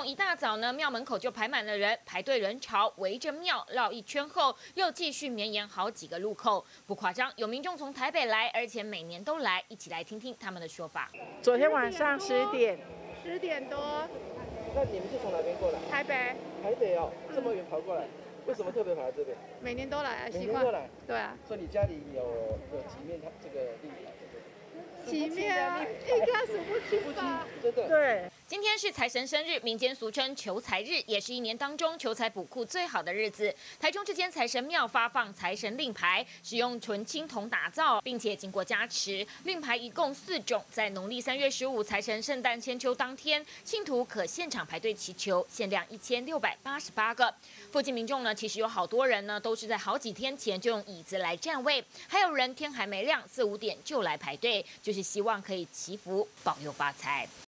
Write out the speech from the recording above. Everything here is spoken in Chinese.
一大早呢，庙门口就排满了人，排队人潮围着庙绕一圈后，又继续绵延好几个路口。不夸张，有民众从台北来，而且每年都来，一起来听听他们的说法。 昨天晚上 10点多。 那你们是从哪边过来？ 台北。 台北哦，这么远跑过来，为什么特别跑来这边？ 每年都来啊， 每习惯。 年都来。 对啊。 所以你家里有几面这个令牌？ 几面啊？应该数不清吧？ 真的。 对。 今天是财神生日，民间俗称求财日，也是一年当中求财补库最好的日子。台中这间财神庙发放财神令牌，使用纯青铜打造，并且经过加持。令牌一共4种，在农历3月15财神圣诞千秋当天，信徒可现场排队祈求，限量1688个。附近民众呢，其实有好多人呢，都是在好几天前就用椅子来占位，还有人天还没亮4、5点就来排队，就是希望可以祈福保佑发财。